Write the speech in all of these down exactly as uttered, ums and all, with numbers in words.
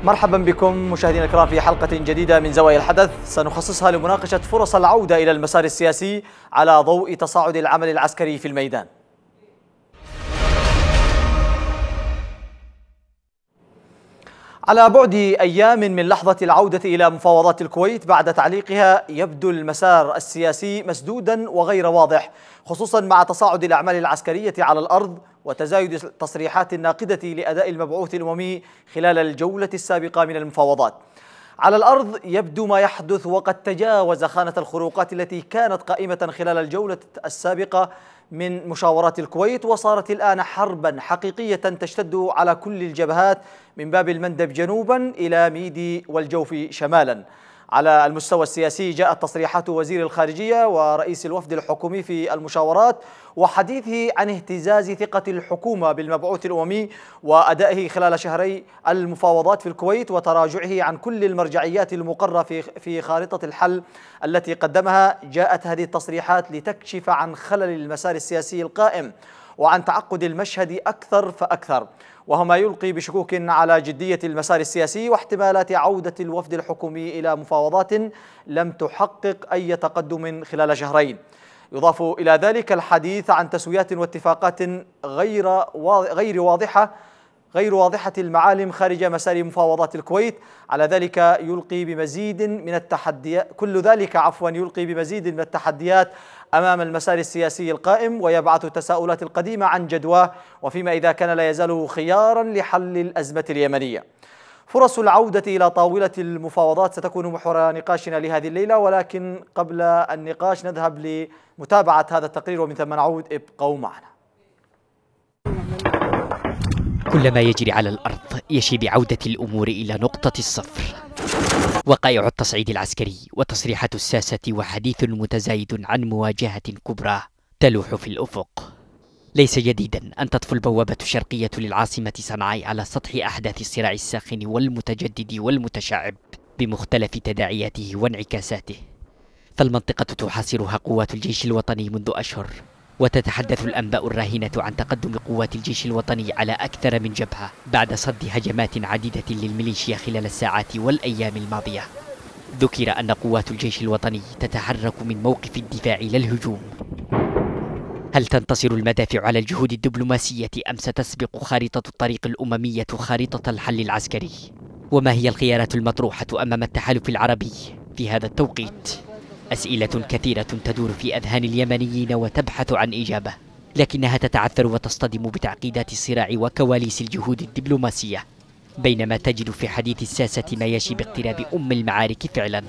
مرحبا بكم مشاهدينا الكرام في حلقة جديدة من زوايا الحدث سنخصصها لمناقشة فرص العودة إلى المسار السياسي على ضوء تصاعد العمل العسكري في الميدان. على بعد أيام من لحظة العودة إلى مفاوضات الكويت بعد تعليقها، يبدو المسار السياسي مسدودا وغير واضح، خصوصا مع تصاعد الأعمال العسكرية على الأرض وتزايد التصريحات الناقدة لأداء المبعوث الأممي خلال الجولة السابقة من المفاوضات. على الأرض يبدو ما يحدث وقد تجاوز خانة الخروقات التي كانت قائمة خلال الجولة السابقة من مشاورات الكويت، وصارت الآن حربا حقيقية تشتد على كل الجبهات من باب المندب جنوبا إلى ميدي والجوف شمالا. على المستوى السياسي جاءت تصريحات وزير الخارجية ورئيس الوفد الحكومي في المشاورات وحديثه عن اهتزاز ثقة الحكومة بالمبعوث الأممي وأدائه خلال شهري المفاوضات في الكويت، وتراجعه عن كل المرجعيات المقرة في في خارطة الحل التي قدمها. جاءت هذه التصريحات لتكشف عن خلل المسار السياسي القائم وعن تعقد المشهد أكثر فأكثر، وهو ما يلقي بشكوك على جدية المسار السياسي واحتمالات عودة الوفد الحكومي إلى مفاوضات لم تحقق أي تقدم خلال شهرين. يضاف إلى ذلك الحديث عن تسويات واتفاقات غير غير واضحة غير واضحة المعالم خارج مسار مفاوضات الكويت. على ذلك يلقي بمزيد من التحديات كل ذلك عفوا يلقي بمزيد من التحديات أمام المسار السياسي القائم، ويبعث التساؤلات القديمة عن جدواه، وفيما إذا كان لا يزال خيارا لحل الأزمة اليمنية. فرص العودة إلى طاولة المفاوضات ستكون محور نقاشنا لهذه الليلة، ولكن قبل النقاش نذهب لمتابعة هذا التقرير ومن ثم نعود. ابقوا معنا. كل ما يجري على الأرض يشي بعودة الأمور إلى نقطة الصفر. وقائع التصعيد العسكري وتصريحات الساسة وحديث متزايد عن مواجهة كبرى تلوح في الأفق. ليس جديدا أن تطفو البوابة الشرقية للعاصمة صنعاء على سطح أحداث الصراع الساخن والمتجدد والمتشعب بمختلف تداعياته وانعكاساته. فالمنطقة تحاصرها قوات الجيش الوطني منذ أشهر، وتتحدث الأنباء الراهنة عن تقدم قوات الجيش الوطني على أكثر من جبهة بعد صد هجمات عديدة للميليشيا خلال الساعات والأيام الماضية. ذكر أن قوات الجيش الوطني تتحرك من موقف الدفاع إلى الهجوم. هل تنتصر المدافع على الجهود الدبلوماسية أم ستسبق خارطة الطريق الأممية خارطة الحل العسكري؟ وما هي الخيارات المطروحة أمام التحالف العربي في هذا التوقيت؟ أسئلة كثيرة تدور في أذهان اليمنيين وتبحث عن إجابة، لكنها تتعثر وتصطدم بتعقيدات الصراع وكواليس الجهود الدبلوماسية، بينما تجد في حديث الساسة ما يشي باقتراب أم المعارك فعلا.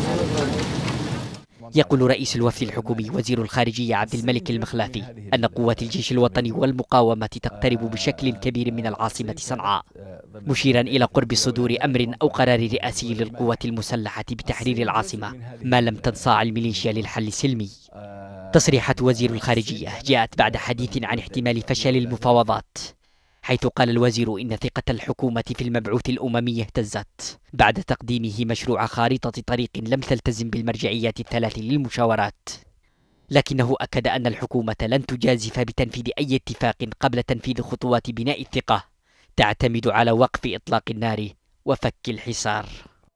يقول رئيس الوفد الحكومي وزير الخارجية عبد الملك المخلافي أن قوات الجيش الوطني والمقاومة تقترب بشكل كبير من العاصمة صنعاء، مشيرا إلى قرب صدور أمر أو قرار رئاسي للقوات المسلحة بتحرير العاصمة ما لم تنصاع الميليشيا للحل السلمي. تصريحات وزير الخارجية جاءت بعد حديث عن احتمال فشل المفاوضات، حيث قال الوزير إن ثقة الحكومة في المبعوث الأممي اهتزت بعد تقديمه مشروع خارطة طريق لم تلتزم بالمرجعيات الثلاث للمشاورات، لكنه أكد أن الحكومة لن تجازف بتنفيذ أي اتفاق قبل تنفيذ خطوات بناء الثقة تعتمد على وقف إطلاق النار وفك الحصار.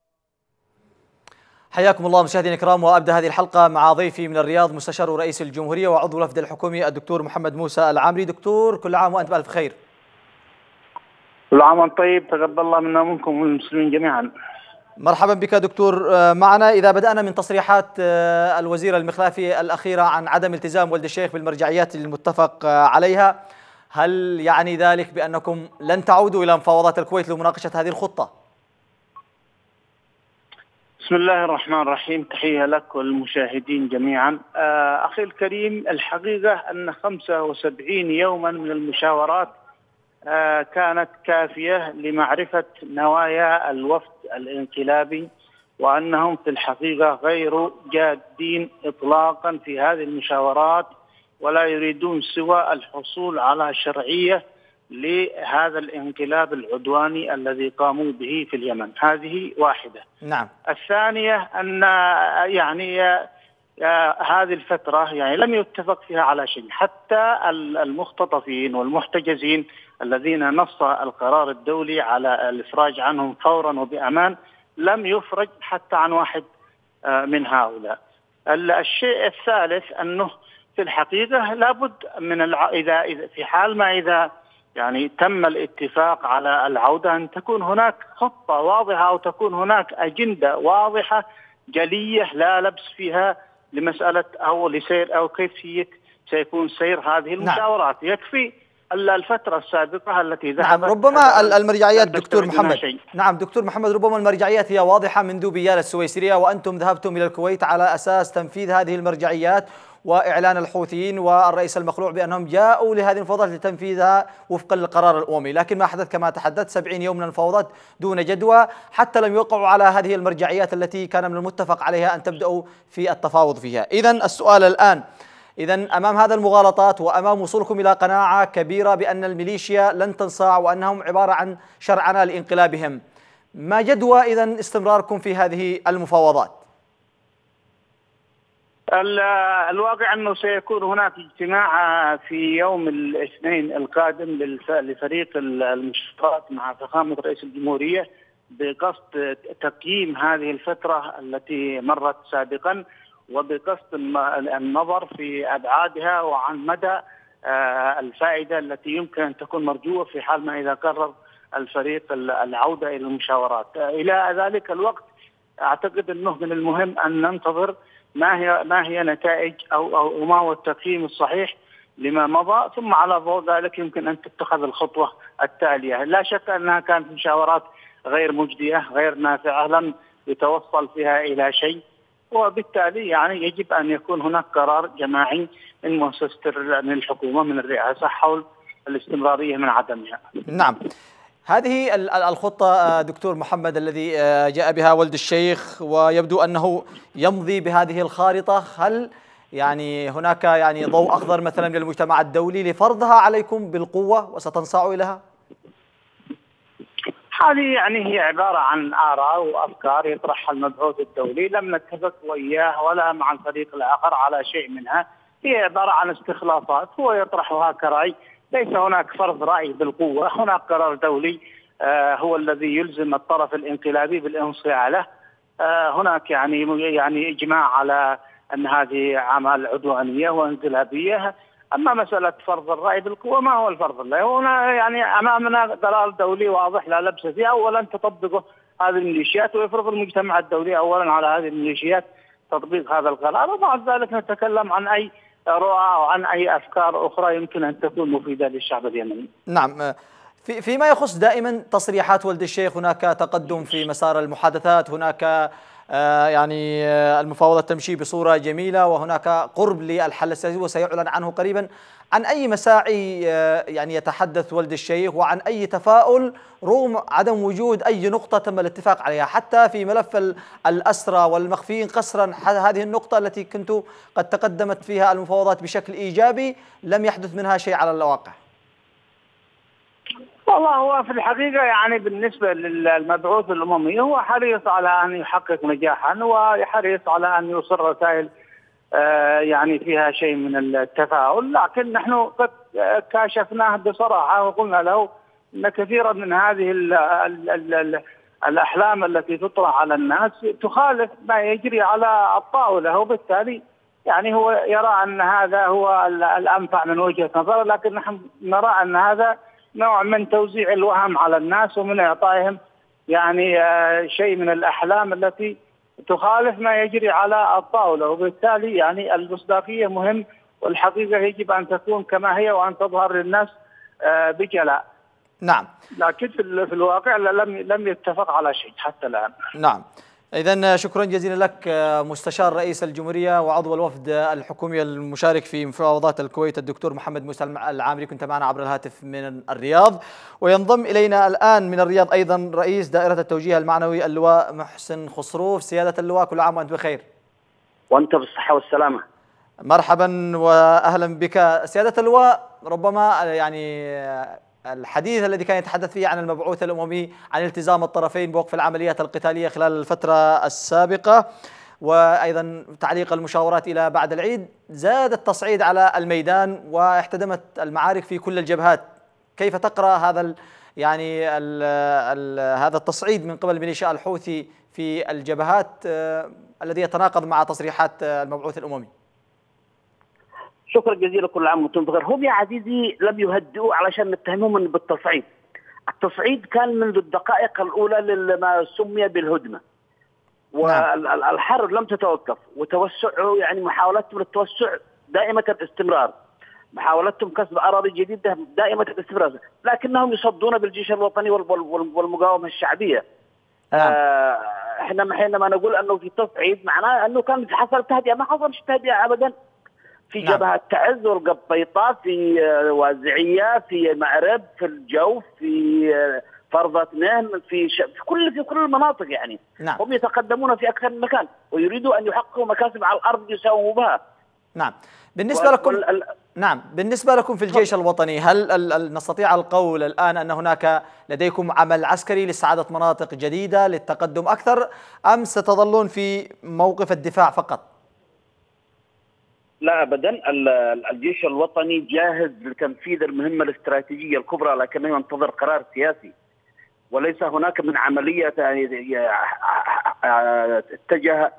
حياكم الله مشاهدينا الكرام، وأبدأ هذه الحلقة مع ضيفي من الرياض مستشار رئيس الجمهورية وعضو الوفد الحكومي الدكتور محمد موسى العامري. دكتور، كل عام وأنت بألف خير. كل عام وأنت طيب، تقبل الله منا ومنكم والمسلمين جميعا. مرحبا بك دكتور معنا. إذا بدأنا من تصريحات الوزير المخلافي الأخيرة عن عدم التزام ولد الشيخ بالمرجعيات المتفق عليها، هل يعني ذلك بأنكم لن تعودوا إلى مفاوضات الكويت لمناقشة هذه الخطة؟ بسم الله الرحمن الرحيم، تحية لك والمشاهدين جميعا. أخي الكريم، الحقيقة أن خمسة وسبعين يوما من المشاورات كانت كافية لمعرفة نوايا الوفد الانقلابي، وأنهم في الحقيقة غير جادين إطلاقا في هذه المشاورات، ولا يريدون سوى الحصول على شرعية لهذا الانقلاب العدواني الذي قاموا به في اليمن. هذه واحدة. نعم. الثانية أن يعني هذه الفترة يعني لم يتفق فيها على شيء، حتى المختطفين والمحتجزين الذين نص القرار الدولي على الإفراج عنهم فورا وبأمان لم يفرج حتى عن واحد من هؤلاء. الشيء الثالث أنه في الحقيقة لابد من الع... إذا في حال ما إذا يعني تم الاتفاق على العودة أن تكون هناك خطة واضحة أو تكون هناك أجندة واضحة جلية لا لبس فيها لمسألة أو لسير أو كيفية سيكون سير هذه المشاورات. نعم. يكفي الفترة السابقة التي ذهبت. نعم، ربما المرجعيات دكتور محمد نعم دكتور محمد ربما المرجعيات هي واضحة منذ بيان السويسرية، وأنتم ذهبتم إلى الكويت على أساس تنفيذ هذه المرجعيات وإعلان الحوثيين والرئيس المخلوع بأنهم جاءوا لهذه المفاوضات لتنفيذها وفقا للقرار الأممي، لكن ما حدث كما تحدثت سبعين يوم من المفاوضات دون جدوى، حتى لم يوقعوا على هذه المرجعيات التي كان من المتفق عليها أن تبدأوا في التفاوض فيها. إذن السؤال الآن، إذن أمام هذا المغالطات وأمام وصولكم إلى قناعة كبيرة بأن الميليشيا لن تنصاع وأنهم عبارة عن شرعنة لإنقلابهم، ما جدوى إذن استمراركم في هذه المفاوضات؟ الواقع أنه سيكون هناك اجتماع في يوم الاثنين القادم لفريق المشاورات مع فخامة رئيس الجمهورية بقصد تقييم هذه الفترة التي مرت سابقا وبقصد النظر في أبعادها وعن مدى الفائدة التي يمكن أن تكون مرجوة في حال ما إذا قرر الفريق العودة إلى المشاورات. إلى ذلك الوقت أعتقد أنه من المهم أن ننتظر ما هي ما هي نتائج أو أو ما هو التقييم الصحيح لما مضى، ثم على ضوء ذلك يمكن أن تتخذ الخطوة التالية. لا شك أنها كانت مشاورات غير مجدية غير نافعة، لم يتوصل فيها إلى شيء، وبالتالي يعني يجب أن يكون هناك قرار جماعي من مؤسسة من الحكومة من الرئاسة حول الاستمرارية من عدمها. نعم، هذه الخطة دكتور محمد الذي جاء بها ولد الشيخ ويبدو أنه يمضي بهذه الخارطة، هل يعني هناك يعني ضوء أخضر مثلا من المجتمع الدولي لفرضها عليكم بالقوة وستنصاعوا إليها؟ هذه يعني هي عبارة عن آراء وأفكار يطرحها المبعوث الدولي، لم نتفق وإياه ولا مع الفريق الآخر على شيء منها، هي عبارة عن استخلاصات هو يطرحها كرأي، ليس هناك فرض رأي بالقوة، هناك قرار دولي آه هو الذي يلزم الطرف الانقلابي بالانصياع له. آه هناك يعني يعني إجماع على أن هذه أعمال عدوانية وانقلابية. أما مسألة فرض الرأي بالقوة ما هو الفرض الله، هنا يعني أمامنا قرار دولي واضح لا لبس فيه، أولا تطبقه هذه الميليشيات ويفرض المجتمع الدولي أولا على هذه الميليشيات تطبيق هذا القرار، وبعد ذلك نتكلم عن أي رؤى أو عن أي أفكار أخرى يمكن أن تكون مفيدة للشعب اليمني. نعم، في فيما يخص دائما تصريحات ولد الشيخ هناك تقدم في مسار المحادثات، هناك آه يعني آه المفاوضات تمشي بصورة جميلة وهناك قرب للحل السياسي وسيعلن عنه قريبا. عن أي مساعي آه يعني يتحدث ولد الشيخ وعن أي تفاؤل رغم عدم وجود أي نقطة تم الاتفاق عليها حتى في ملف الأسرى والمخفيين قسرا؟ هذه النقطة التي كنت قد تقدمت فيها المفاوضات بشكل إيجابي لم يحدث منها شيء على الواقع. والله هو في الحقيقة يعني بالنسبة للمبعوث الأممي هو حريص على أن يحقق نجاحا وحريص على أن يوصل رسائل يعني فيها شيء من التفاؤل، لكن نحن قد كاشفناه بصراحة وقلنا له أن كثيرا من هذه ال ال ال ال الأحلام التي تطرح على الناس تخالف ما يجري على الطاولة، وبالتالي يعني هو يرى أن هذا هو الأنفع من وجهة نظره، لكن نحن نرى أن هذا نوع من توزيع الوهم على الناس ومن إعطائهم يعني شيء من الأحلام التي تخالف ما يجري على الطاولة، وبالتالي يعني المصداقية مهم والحقيقة يجب أن تكون كما هي وأن تظهر للناس بجلاء. نعم، لكن في الواقع لم لم يتفق على شيء حتى الآن. نعم، إذن شكرا جزيلا لك مستشار رئيس الجمهورية وعضو الوفد الحكومي المشارك في مفاوضات الكويت الدكتور محمد موسى العامري، كنت معنا عبر الهاتف من الرياض. وينضم إلينا الآن من الرياض أيضا رئيس دائرة التوجيه المعنوي اللواء محسن خسروف. سيادة اللواء كل عام وأنت بخير. وأنت بالصحة والسلامة. مرحبا وأهلا بك سيادة اللواء. ربما يعني الحديث الذي كان يتحدث فيه عن المبعوث الأممي عن التزام الطرفين بوقف العمليات القتالية خلال الفترة السابقة وأيضا تعليق المشاورات إلى بعد العيد، زاد التصعيد على الميدان واحتدمت المعارك في كل الجبهات. كيف تقرأ هذا يعني ال ال هذا التصعيد من قبل ميليشيا الحوثي في الجبهات الذي يتناقض مع تصريحات المبعوث الأممي؟ شكرا جزيلا، كل عام وانتم بخير. هم يا عزيزي لم يهدئوا علشان نتهمهم بالتصعيد. التصعيد كان منذ الدقائق الأولى لما سمي بالهدنة، والحرب لم تتوقف، وتوسعه يعني محاولتهم للتوسع دائمة الاستمرار، محاولتهم كسب أراضي جديدة دائمة الاستمرار، لكنهم يصدون بالجيش الوطني والمقاومة الشعبية. آه احنا حينما نقول أنه في تصعيد معناه أنه كان حصل تهدئة، ما حصلش تهدئة أبدا. في نعم. جبهة تعز والقبيطة، في وازعية، في مأرب، في الجوف، في فرضة اثنين، في, ش... في كل في كل المناطق يعني. نعم. هم يتقدمون في أكثر من مكان ويريدوا أن يحققوا مكاسب على الأرض يساوموا بها. نعم. بالنسبة لكم وال... نعم بالنسبة لكم في الجيش الوطني، هل ال... ال... نستطيع القول الآن أن هناك لديكم عمل عسكري لاستعادة مناطق جديدة للتقدم أكثر، أم ستظلون في موقف الدفاع فقط؟ لا أبدا، الجيش الوطني جاهز لتنفيذ المهمة الاستراتيجية الكبرى، لكنه ينتظر قرار سياسي، وليس هناك من عملية اتجه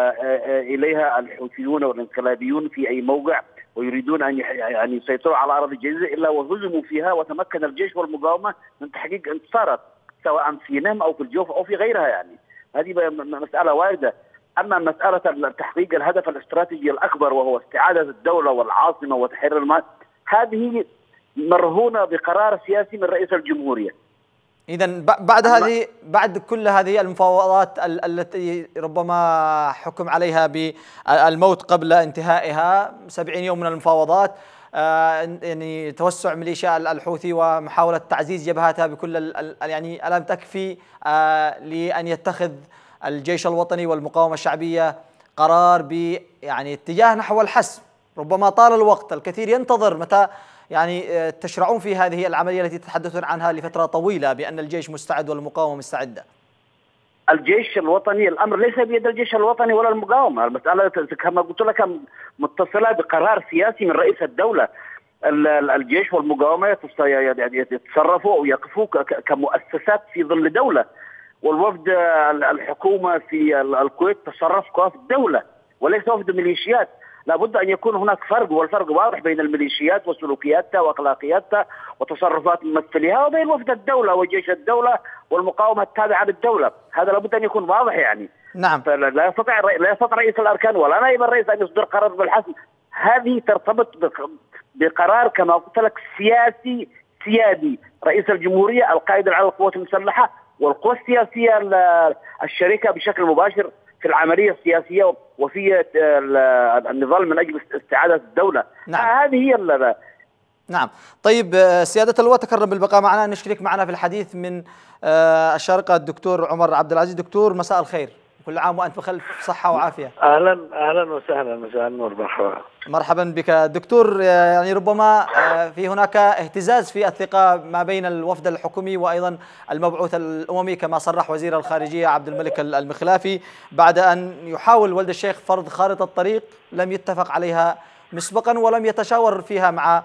إليها الحوثيون والانقلابيون في أي موقع ويريدون أن يعني يسيطروا على أراضي جديدة إلا وهزموا فيها وتمكن الجيش والمقاومة من تحقيق انتصارات سواء في نهم أو في الجوف أو في غيرها. يعني هذه مسألة واردة. أما مسألة تحقيق الهدف الاستراتيجي الأكبر وهو استعادة الدولة والعاصمة وتحرير المال، هذه مرهونة بقرار سياسي من رئيس الجمهورية. إذن بعد هذه بعد كل هذه المفاوضات التي ربما حكم عليها بالموت قبل انتهائها، سبعين يوم من المفاوضات، يعني توسع ميليشيا الحوثي ومحاولة تعزيز جبهاتها بكل يعني ألم تكفي لأن يتخذ الجيش الوطني والمقاومة الشعبية قرار ب يعني اتجاه نحو الحسم؟ ربما طال الوقت، الكثير ينتظر متى يعني تشرعون في هذه العملية التي تتحدثون عنها لفترة طويلة بأن الجيش مستعد والمقاومة مستعدة. الجيش الوطني، الأمر ليس بيد الجيش الوطني ولا المقاومة، المسألة كما قلت لك متصلة بقرار سياسي من رئيس الدولة. الجيش والمقاومة يتصرفوا أو يقفوا كمؤسسات في ظل دولة، والوفد الحكومة في الكويت تصرف كوفد دولة وليس وفد ميليشيات. لابد أن يكون هناك فرق، والفرق واضح بين الميليشيات وسلوكياتها وأخلاقياتها وتصرفات ممثليها وبين وفد الدولة وجيش الدولة والمقاومة التابعة للدولة. هذا لابد أن يكون واضح يعني. نعم. فلا يستطيع لا يستطيع رئيس الأركان ولا نائب الرئيس أن يصدر قرار بالحسم. هذه ترتبط بقرار كما قلت لك سياسي سيادي، رئيس الجمهورية القائد على القوات المسلحة والقوى السياسية الشريكة بشكل مباشر في العملية السياسية وفي النضال من أجل استعادة الدولة. نعم. هذه هي ال نعم. طيب سيادة اللواء، تكرم بالبقاء معنا، نشرك معنا في الحديث من الشارقة الدكتور عمر عبد العزيز. دكتور مساء الخير، كل عام وأنت بخلف صحة وعافية. أهلا أهلا وسهلا، مساء النور، مرحبا. مرحبا بك دكتور. يعني ربما في هناك اهتزاز في الثقة ما بين الوفد الحكومي وأيضا المبعوث الأممي كما صرح وزير الخارجية عبد الملك المخلافي بعد أن يحاول ولد الشيخ فرض خارطة طريق لم يتفق عليها مسبقا ولم يتشاور فيها مع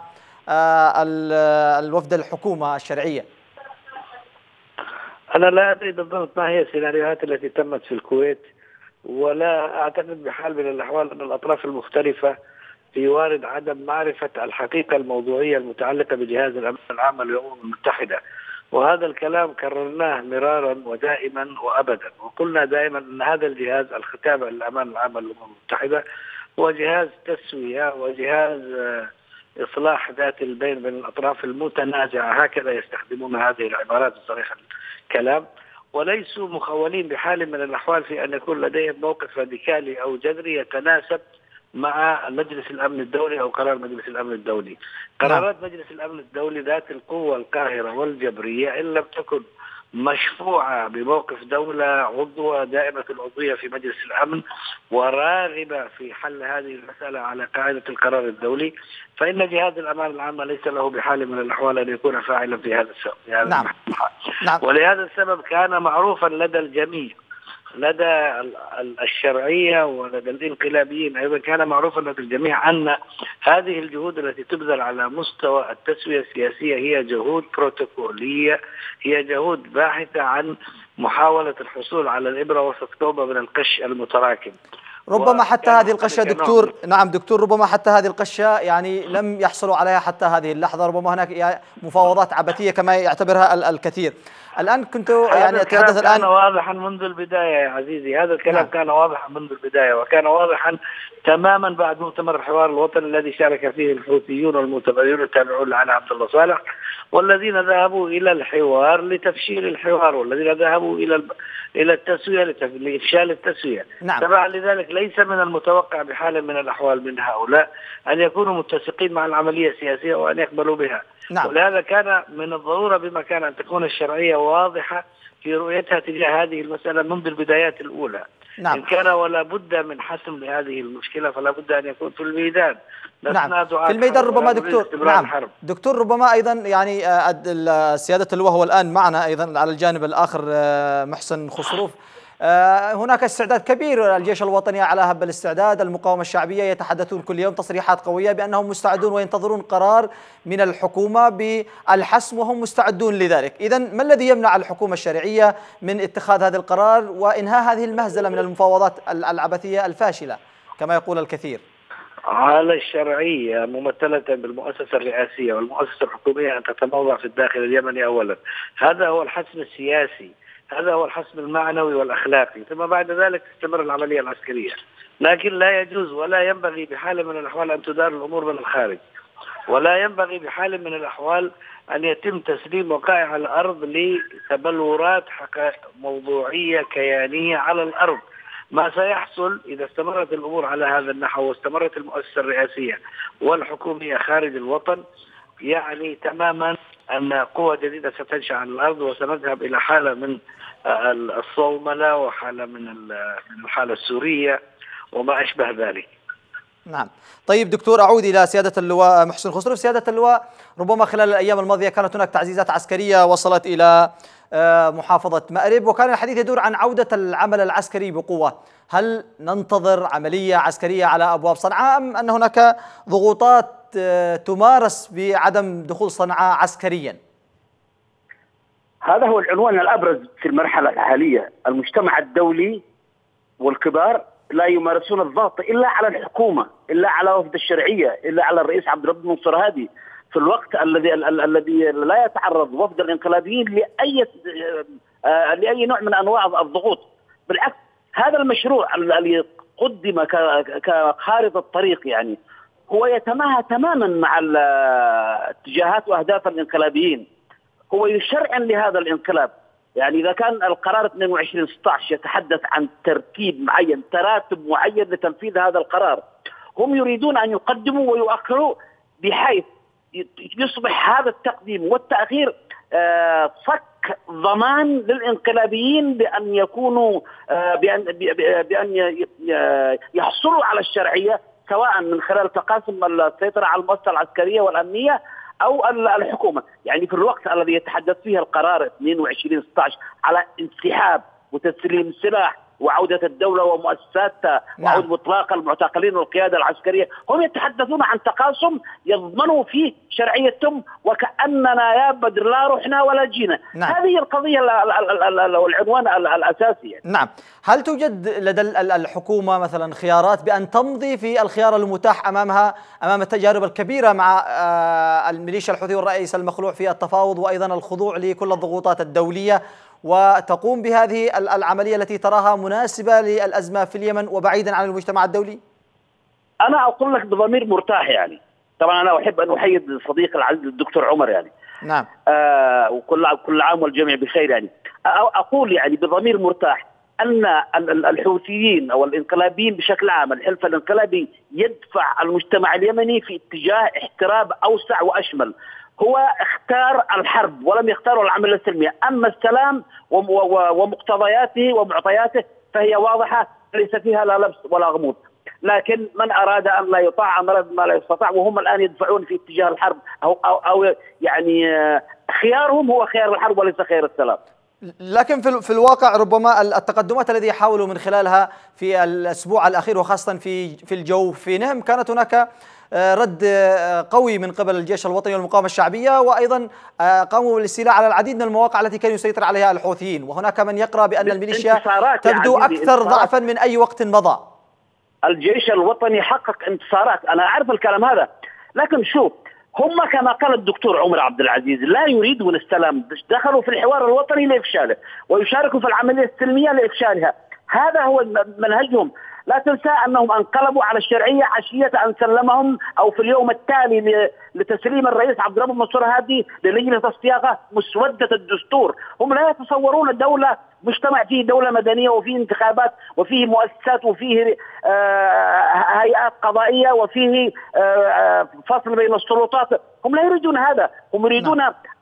الوفد الحكومة الشرعية. أنا لا أدري بالضبط ما هي السيناريوهات التي تمت في الكويت، ولا أعتقد بحال من الأحوال أن الأطراف المختلفة في وارد عدم معرفة الحقيقة الموضوعية المتعلقة بجهاز الأمن العام للأمم المتحدة، وهذا الكلام كررناه مرارا ودائما وأبدا، وقلنا دائما أن هذا الجهاز الختامة للأمان العام للأمم المتحدة هو جهاز تسوية وجهاز إصلاح ذات البين بين الأطراف المتنازعة، هكذا يستخدمون هذه العبارات بصريح الكلام، وليسوا مخولين بحال من الأحوال في أن يكون لديهم موقف راديكالي أو جذري يتناسب مع مجلس الأمن الدولي أو قرار مجلس الأمن الدولي. قرارات مجلس الأمن الدولي ذات القوة القاهرة والجبرية إن لم تكن مشفوعة بموقف دولة عضوة دائمة العضوية في مجلس الأمن وراغبة في حل هذه المسألة على قاعدة القرار الدولي، فإن جهاز الأمان العام ليس له بحال من الأحوال أن يكون فاعلا في هذا السبب. نعم. نعم. ولهذا السبب كان معروفا لدى الجميع لدى الشرعية ولدى الانقلابيين أيضا كان معروفا لدى الجميع أن هذه الجهود التي تبذل على مستوى التسوية السياسية هي جهود بروتوكولية، هي جهود باحثة عن محاولة الحصول على الإبرة وسط كوبة من القش المتراكم. ربما حتى هذه القشة دكتور، نعم دكتور، ربما حتى هذه القشة يعني لم يحصلوا عليها حتى هذه اللحظة، ربما هناك مفاوضات عبثية كما يعتبرها الكثير. الآن كنت يعني أتحدث الآن، كان واضحا منذ البداية يا عزيزي، هذا الكلام نعم. كان واضحا منذ البداية، وكان واضحا تماما بعد مؤتمر الحوار الوطني الذي شارك فيه الحوثيون والمتبرعون التابعون لعلي عبد الله صالح، والذين ذهبوا إلى الحوار لتفشيل الحوار، والذين ذهبوا إلى إلى التسوية لإفشال التسوية. نعم. تبعا لذلك ليس من المتوقع بحال من الأحوال من هؤلاء أن يكونوا متسقين مع العملية السياسية وأن يقبلوا بها. نعم. ولهذا كان من الضرورة بمكان أن تكون الشرعية واضحة في رؤيتها تجاه هذه المسألة منذ البدايات الأولى. نعم. إن كان ولا بد من حسم لهذه المشكلة فلا بد أن يكون في الميدان. نعم. في الميدان ربما دكتور، نعم الحرب. دكتور ربما أيضا يعني سيادة اللواء هو الآن معنا أيضا على الجانب الآخر محسن خسروف. هناك استعداد كبير، الجيش الوطني على هب الاستعداد، المقاومة الشعبية يتحدثون كل يوم تصريحات قوية بأنهم مستعدون وينتظرون قرار من الحكومة بالحسم وهم مستعدون لذلك. إذن ما الذي يمنع الحكومة الشرعية من اتخاذ هذا القرار وإنهاء هذه المهزلة من المفاوضات العبثية الفاشلة كما يقول الكثير؟ على الشرعية ممثلة بالمؤسسة الرئاسية والمؤسسة الحكومية أن تتموضع في الداخل اليمني أولا، هذا هو الحسم السياسي، هذا هو الحسم المعنوي والأخلاقي، ثم بعد ذلك تستمر العملية العسكرية. لكن لا يجوز ولا ينبغي بحال من الأحوال أن تدار الأمور من الخارج، ولا ينبغي بحال من الأحوال أن يتم تسليم وقائع الأرض لتبلورات موضوعية كيانية على الأرض. ما سيحصل إذا استمرت الأمور على هذا النحو واستمرت المؤسسة الرئاسية والحكومية خارج الوطن، يعني تماما أن قوة جديدة ستنشأ على الأرض وسنذهب إلى حالة من الصوملة وحالة من الحالة السورية وما أشبه ذلك. نعم. طيب دكتور، أعود إلى سيادة اللواء محسن خسروف. سيادة اللواء، ربما خلال الأيام الماضية كانت هناك تعزيزات عسكرية وصلت إلى محافظة مأرب، وكان الحديث يدور عن عودة العمل العسكري بقوة. هل ننتظر عملية عسكرية على أبواب صنعاء أم أن هناك ضغوطات تمارس بعدم دخول صنعاء عسكريا؟ هذا هو العنوان الأبرز في المرحلة الحالية. المجتمع الدولي والكبار لا يمارسون الضغط إلا على الحكومة، إلا على وفد الشرعية، إلا على الرئيس عبد الرب منصور هادي، في الوقت الذي الذي لا يتعرض وفد الانقلابيين لأي لأي نوع من أنواع الضغوط. بالعكس، هذا المشروع الذي قدم كخارطة الطريق يعني هو يتماهى تماما مع اتجاهات وأهداف الانقلابيين، هو يشرعن لهذا الانقلاب. يعني إذا كان القرار اثنين وعشرين ستة عشر يتحدث عن ترتيب معين، تراتب معين لتنفيذ هذا القرار، هم يريدون أن يقدموا ويؤخروا بحيث يصبح هذا التقديم والتأخير صك ضمان للانقلابيين بأن يكونوا بأن بأن يحصلوا على الشرعية، سواء من خلال تقاسم السيطرة على المؤسسة العسكرية والأمنية أو الحكومة. يعني في الوقت الذي يتحدث فيه القرار اثنين وعشرين ستة عشر على انسحاب وتسليم السلاح وعودة الدولة ومؤسساتها وعودة إطلاق المعتقلين والقيادة العسكرية، هم يتحدثون عن تقاسم يضمنوا فيه شرعيتهم وكأننا يا بدر لا رحنا ولا جينا. نعم. هذه القضية والعنوان الأساسي. نعم. هل توجد لدى الحكومة مثلا خيارات بأن تمضي في الخيار المتاح أمامها أمام التجارب الكبيرة مع الميليشيا الحوثي والرئيس المخلوع في التفاوض وأيضا الخضوع لكل الضغوطات الدولية، وتقوم بهذه العملية التي تراها مناسبة للأزمة في اليمن وبعيدا عن المجتمع الدولي؟ أنا أقول لك بضمير مرتاح، يعني طبعا أنا أحب أن أحيي صديق العزيز الدكتور عمر، يعني نعم آه وكل كل عام والجميع بخير. يعني أقول يعني بضمير مرتاح أن الحوثيين أو الانقلابيين بشكل عام، الحلف الانقلابي يدفع المجتمع اليمني في اتجاه احتراب أوسع وأشمل. هو اختار الحرب ولم يختار العملية السلمية. أما السلام ومقتضياته ومعطياته فهي واضحة، ليس فيها لا لبس ولا غموض. لكن من أراد أن لا يطاع أمر ما لا يستطاع، وهم الآن يدفعون في اتجاه الحرب أو, أو, أو يعني خيارهم هو خيار الحرب وليس خيار السلام. لكن في في الواقع ربما التقدمات التي حاولوا من خلالها في الأسبوع الأخير وخاصة في في الجو في نهم، كانت هناك رد قوي من قبل الجيش الوطني والمقاومة الشعبية، وأيضا قاموا بالاستيلاء على العديد من المواقع التي كان يسيطر عليها الحوثيين. وهناك من يقرأ بأن الميليشيا تبدو أكثر ضعفا من أي وقت مضى. الجيش الوطني حقق انتصارات، أنا أعرف الكلام هذا، لكن شوف، هم كما قال الدكتور عمر عبد العزيز لا يريدون السلام، دخلوا في الحوار الوطني لإفشاله ويشاركوا في العملية السلمية لإفشالها، هذا هو منهجهم. لا تنسى أنهم انقلبوا على الشرعية عشية أن سلمهم أو في اليوم التالي لتسليم الرئيس عبد الرب منصور هادي للجنة الصياغة مسودة الدستور. هم لا يتصورون دولة مجتمع فيه دولة مدنية وفيه انتخابات وفيه مؤسسات وفيه آه هيئات قضائية وفيه آه فصل بين السلطات. هم لا يريدون هذا، هم يريدون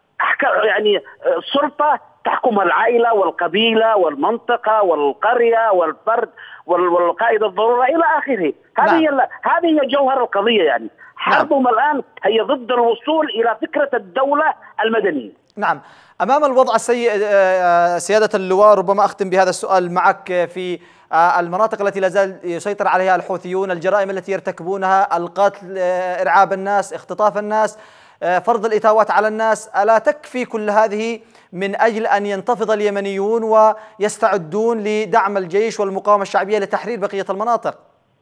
يعني سلطة تحكم العائلة والقبيلة والمنطقة والقرية والفرد والقائد الضرورة إلى آخره. هذه هي هذه هي جوهر القضية. يعني حربهم نعم. الآن هي ضد الوصول إلى فكرة الدولة المدنية. نعم. أمام الوضع السيء سيادة اللواء، ربما أختم بهذا السؤال معك، في المناطق التي لا زال يسيطر عليها الحوثيون، الجرائم التي يرتكبونها، القتل، إرعاب الناس، اختطاف الناس، فرض الإتاوات على الناس، ألا تكفي كل هذه من أجل أن ينتفض اليمنيون ويستعدون لدعم الجيش والمقاومة الشعبية لتحرير بقية المناطق؟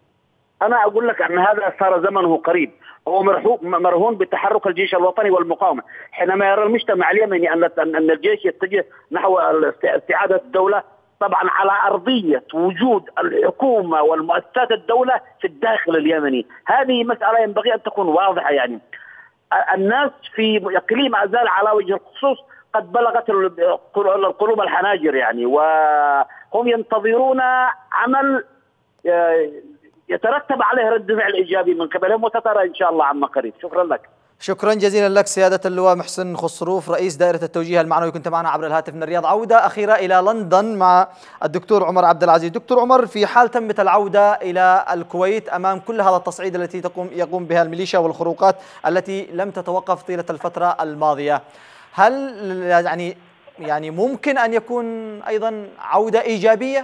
أنا أقول لك أن هذا صار زمنه قريب، هو مرهون بتحرك الجيش الوطني والمقاومة. حينما يرى المجتمع اليمني أن أن الجيش يتجه نحو استعادة الدولة، طبعا على أرضية وجود الحكومة والمؤسسات الدولة في الداخل اليمني، هذه مسألة ينبغي أن تكون واضحة. يعني الناس في إقليم أزال على وجه الخصوص قد بلغت القلوب الحناجر، يعني وهم ينتظرون عمل يترتب عليه رد فعل إيجابي من قبلهم، وسترى إن شاء الله عما قريب. شكرا لك. شكرا جزيلا لك سيادة اللواء محسن خصروف، رئيس دائرة التوجيه المعنوي، كنت معنا عبر الهاتف من الرياض. عودة أخيرة إلى لندن مع الدكتور عمر عبد العزيز. دكتور عمر، في حال تمت العودة إلى الكويت أمام كل هذا التصعيد التي تقوم يقوم بها الميليشيا والخروقات التي لم تتوقف طيلة الفترة الماضية، هل يعني يعني ممكن أن يكون أيضا عودة إيجابية؟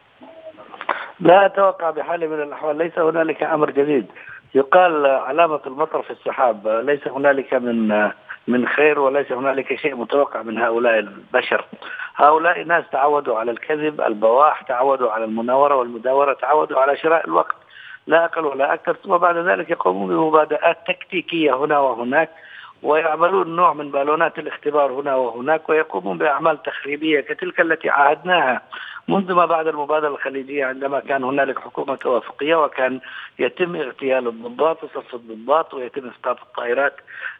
لا أتوقع بحال من الأحوال، ليس هنالك أمر جديد. يقال علامة المطر في السحاب، ليس هنالك من من خير وليس هنالك شيء متوقع من هؤلاء البشر. هؤلاء ناس تعودوا على الكذب، البواح، تعودوا على المناورة والمداورة، تعودوا على شراء الوقت لا أقل ولا أكثر، ثم بعد ذلك يقومون بمبادئات تكتيكية هنا وهناك، ويعملون نوع من بالونات الاختبار هنا وهناك، ويقومون بأعمال تخريبية كتلك التي عاهدناها منذ ما بعد المبادرة الخليجية، عندما كان هنالك حكومة توافقية وكان يتم اغتيال الضباط وصف الضباط ويتم اسقاط الطائرات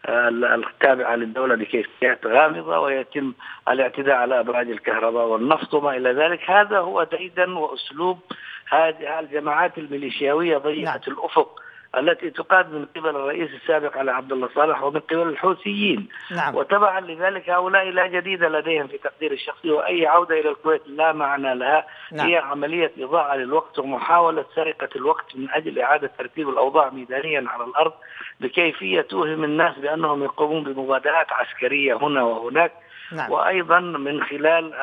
التابعة للدولة بكيفيات غامضة، ويتم الاعتداء على أبراج الكهرباء والنفط وما إلى ذلك. هذا هو ديدا وأسلوب هذه الجماعات الميليشياوية ضيقة الأفق التي تقاد من قبل الرئيس السابق علي عبد الله صالح ومن قبل الحوثيين. نعم. وتبعا لذلك هؤلاء لا جديد لديهم في تقدير الشخصي، وأي عودة إلى الكويت لا معنى لها. نعم. هي عملية إضاعة للوقت ومحاولة سرقة الوقت من أجل إعادة ترتيب الأوضاع ميدانيا على الأرض بكيفية توهم الناس بأنهم يقومون بمبادرات عسكرية هنا وهناك. نعم. وأيضا من خلال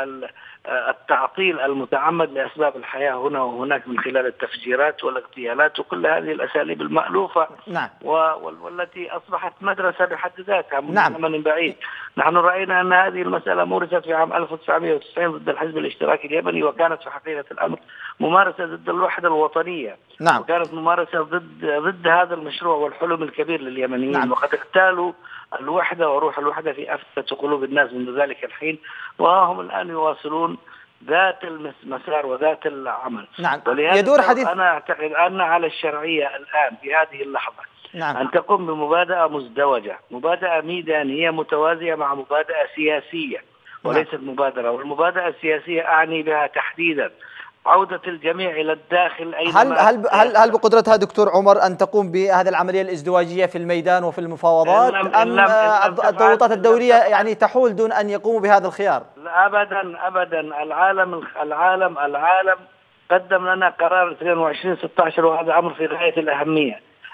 التعطيل المتعمد لأسباب الحياة هنا وهناك من خلال التفجيرات والاغتيالات وكل هذه الأساليب المألوفة. نعم. والتي أصبحت مدرسة بحد ذاتها من نعم. زمن بعيد. نحن رأينا أن هذه المسألة مورست في عام ألف وتسعمائة وتسعين ضد الحزب الاشتراكي اليمني، وكانت في حقيقة الأمر ممارسة ضد الوحدة الوطنية. نعم. وكانت ممارسة ضد ضد هذا المشروع والحلم الكبير لليمنيين. نعم. وقد اغتالوا الوحدة وروح الوحدة في أفئدة قلوب الناس منذ ذلك الحين، وهم الآن يواصلون ذات المسار وذات العمل. نعم. ولهذا يدور حديث. أنا أعتقد أن على الشرعية الآن في هذه اللحظة نعم. أن تقوم بمبادئة مزدوجة، مبادئة ميدانية متوازية مع مبادئة سياسية وليست نعم. مبادرة. والمبادئة السياسية أعني بها تحديدا عودة الجميع إلى الداخل. هل هل هل هل بقدرتها دكتور عمر أن تقوم بهذه العملية الازدواجية في الميدان وفي المفاوضات، أم الضغوطات الدولية يعني تحول دون أن يقوموا بهذا الخيار؟ لا أبدا أبدا. العالم العالم العالم قدم لنا قرار اثنين وعشرين ستة عشر، وهذا أمر في غاية الأهمية.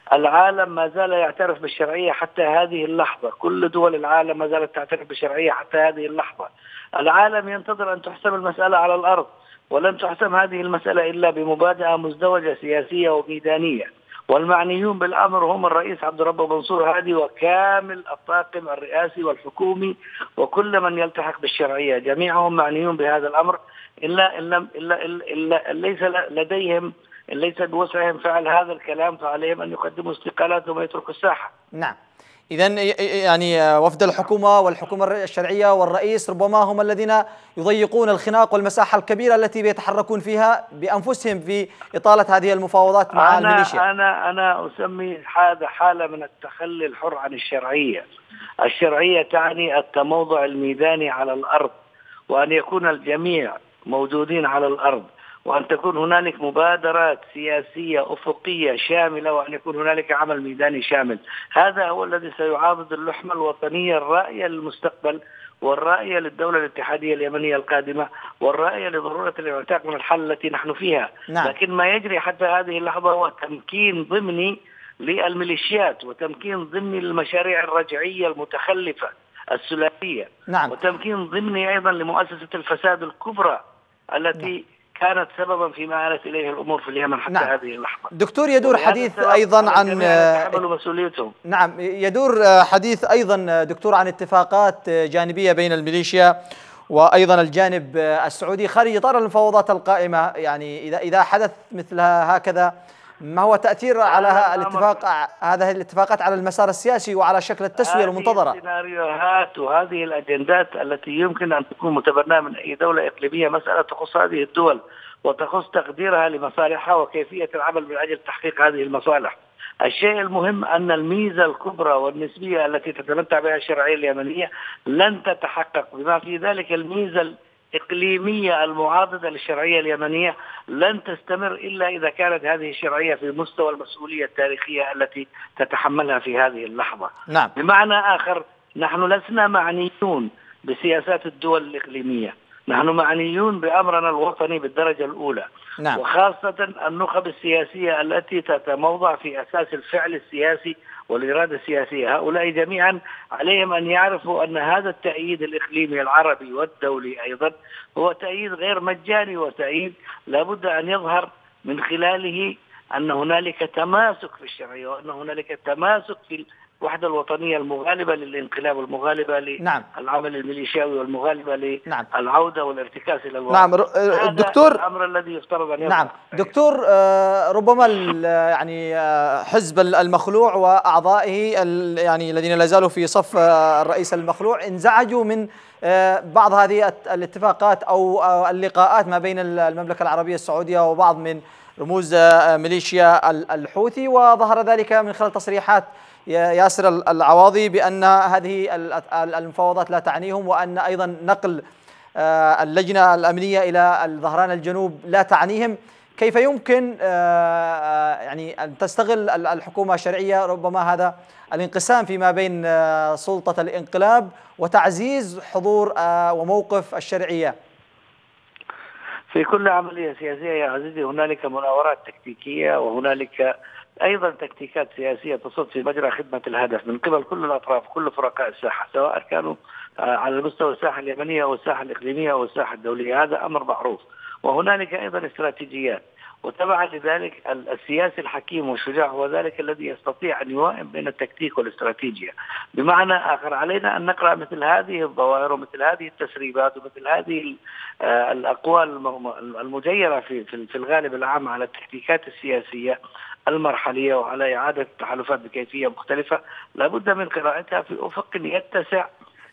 العالم ما زال يعترف بالشرعية حتى هذه اللحظة، كل دول العالم ما زالت تعترف بالشرعية حتى هذه اللحظة. العالم ينتظر أن تحسم المسألة على الأرض، ولن تحسم هذه المسألة إلا بمبادئة مزدوجة سياسية وميدانية، والمعنيون بالأمر هم الرئيس عبد الرب منصور هادي وكامل الطاقم الرئاسي والحكومي وكل من يلتحق بالشرعية، جميعهم معنيون بهذا الأمر، إلا إلا إلا, إلا, إلا ليس لديهم ليس بوسعهم فعل هذا الكلام، فعليهم أن يقدموا استقالاتهم ويتركوا الساحة. نعم، إذن يعني وفد الحكومة والحكومة الشرعية والرئيس ربما هم الذين يضيقون الخناق والمساحة الكبيرة التي بيتحركون فيها بأنفسهم في إطالة هذه المفاوضات مع أنا الميليشيا. أنا أنا أسمي هذا حالة من التخلي الحر عن الشرعية. الشرعية تعني التموضع الميداني على الأرض، وأن يكون الجميع موجودين على الأرض، وأن تكون هنالك مبادرات سياسية أفقية شاملة، وأن يكون هنالك عمل ميداني شامل. هذا هو الذي سيعاضد اللحمة الوطنية الرائية للمستقبل، والرائية للدولة الاتحادية اليمنية القادمة، والرائية لضرورة الانعتاق من الحل التي نحن فيها. نعم. لكن ما يجري حتى هذه اللحظة هو تمكين ضمني للميليشيات، وتمكين ضمني للمشاريع الرجعية المتخلفة الثلاثية. نعم. وتمكين ضمني أيضا لمؤسسة الفساد الكبرى التي نعم. كانت سببا فيما آلت إليه الأمور في اليمن حتى نعم. هذه اللحظة. دكتور، يدور حديث أيضا عن مسؤوليتهم. نعم، يدور حديث أيضا دكتور عن اتفاقات جانبية بين الميليشيا وأيضا الجانب السعودي خارج إطار المفاوضات القائمة. يعني إذا إذا حدث مثل هكذا، ما هو تأثير على الاتفاق هذه الاتفاقات على المسار السياسي وعلى شكل التسوية المنتظرة؟ هذه السيناريوهات وهذه الأجندات التي يمكن أن تكون متبناة من أي دولة إقليمية مسألة تخص هذه الدول وتخص تقديرها لمصالحها وكيفية العمل من أجل تحقيق هذه المصالح. الشيء المهم أن الميزة الكبرى والنسبية التي تتمتع بها الشرعية اليمنية لن تتحقق، بما في ذلك الميزة الإقليمية المعاضدة للشرعية اليمنية لن تستمر إلا إذا كانت هذه الشرعية في مستوى المسؤولية التاريخية التي تتحملها في هذه اللحظة. نعم. بمعنى آخر، نحن لسنا معنيون بسياسات الدول الإقليمية، نحن معنيون بأمرنا الوطني بالدرجة الأولى. نعم. وخاصة النخب السياسية التي تتموضع في أساس الفعل السياسي والإرادة السياسية. هؤلاء جميعا عليهم أن يعرفوا أن هذا التأييد الإقليمي العربي والدولي أيضا هو تأييد غير مجاني، وتأييد لابد أن يظهر من خلاله أن هنالك تماسك في الشرعية، وأن هنالك تماسك في الوحدة الوطنية المغالبة للانقلاب والمغالبة للعمل الميليشياوي والمغالبة للعودة والارتكاز إلى الواقع. نعم. الدكتور، هذا الأمر الذي يفترض أن يظهر. نعم دكتور، ربما يعني حزب المخلوع وأعضائه يعني الذين لا زالوا في صف الرئيس المخلوع انزعجوا من بعض هذه الاتفاقات أو اللقاءات ما بين المملكة العربية السعودية وبعض من رموز ميليشيا الحوثي، وظهر ذلك من خلال تصريحات ياسر العواضي بأن هذه المفاوضات لا تعنيهم، وأن أيضا نقل اللجنة الأمنية إلى الظهران الجنوب لا تعنيهم. كيف يمكن يعني أن تستغل الحكومة الشرعية ربما هذا الانقسام فيما بين سلطة الانقلاب وتعزيز حضور وموقف الشرعية؟ في كل عملية سياسية يا عزيزي هنالك مناورات تكتيكية، وهنالك أيضا تكتيكات سياسية تصب في مجرى خدمة الهدف من قبل كل الأطراف، كل فرقاء الساحة، سواء كانوا على مستوى الساحة اليمنية أو الساحة الإقليمية أو الساحة الدولية. هذا أمر معروف. وهنالك أيضا استراتيجيات، وتبعا لذلك السياسي الحكيم والشجاع هو ذلك الذي يستطيع أن يوائم بين التكتيك والاستراتيجية. بمعنى آخر، علينا أن نقرأ مثل هذه الظواهر ومثل هذه التسريبات ومثل هذه الأقوال المجيرة في في الغالب العام على التكتيكات السياسية المرحلية وعلى إعادة التحالفات بكيفية مختلفة، لابد من قراءتها في أفق يتسع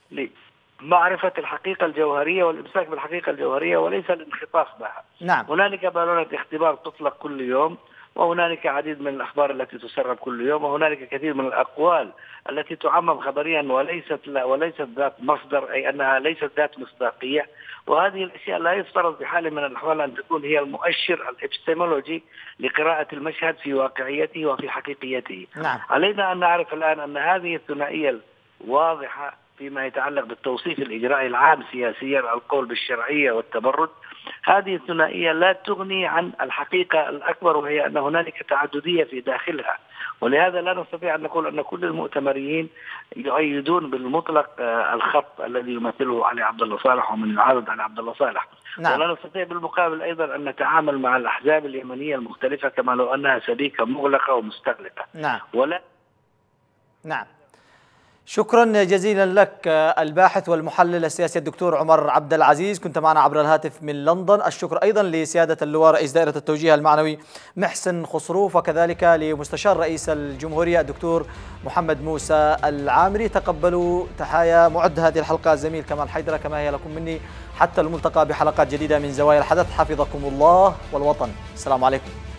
لمعرفة الحقيقة الجوهرية والإمساك بالحقيقة الجوهرية وليس الانخطاف بها. نعم. هنالك بالونة اختبار تطلق كل يوم، وهنالك عديد من الأخبار التي تسرب كل يوم، وهنالك كثير من الأقوال التي تعمم خبريا وليست لا وليست ذات مصدر، أي أنها ليست ذات مصداقية. وهذه الأشياء لا يفترض بحال من الأحوال أن تكون هي المؤشر الإبستيمولوجي لقراءة المشهد في واقعيته وفي حقيقيته. نعم. علينا أن نعرف الآن أن هذه الثنائية الواضحة فيما يتعلق بالتوصيف الإجرائي العام سياسيا، القول بالشرعية والتبرد، هذه الثنائية لا تغني عن الحقيقة الأكبر، وهي أن هنالك تعددية في داخلها. ولهذا لا نستطيع أن نقول أن كل المؤتمريين يؤيدون بالمطلق الخط الذي يمثله علي عبد الله صالح ومن يعارض علي عبد الله صالح. نعم. ولا نستطيع بالمقابل أيضا أن نتعامل مع الأحزاب اليمنية المختلفة كما لو أنها سبيكة مغلقة ومستغلقة. نعم. ولا نعم. شكرا جزيلا لك الباحث والمحلل السياسي الدكتور عمر عبد العزيز، كنت معنا عبر الهاتف من لندن. الشكر أيضا لسيادة اللواء رئيس دائرة التوجيه المعنوي محسن خصروف، وكذلك لمستشار رئيس الجمهورية الدكتور محمد موسى العامري. تقبلوا تحايا معد هذه الحلقة الزميل كمال حيدرة، كما هي لكم مني. حتى الملتقى بحلقات جديدة من زوايا الحدث، حفظكم الله والوطن. السلام عليكم.